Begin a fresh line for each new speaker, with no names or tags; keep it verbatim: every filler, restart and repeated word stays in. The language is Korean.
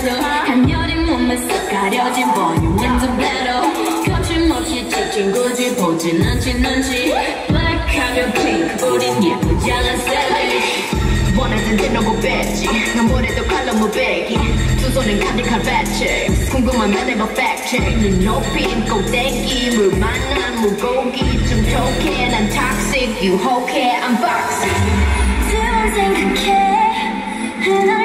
셔도 한여린 몸에 쏙 가려진 볼륨은 좀 better 거침없이 찍힌 굳이 보진 않지 눈치 Black하면 pink 우린 예쁘장한 savage 원하던 대놓고 뺐지 난 뭐래도 칼로 무배기 두 손은 가득한 fat 궁금하면 해봐 fact check 네 높인 꼭대기 물 만난 물고기 좀 톡해 난 toxic 유혹해 I'm boxing
두번 생각해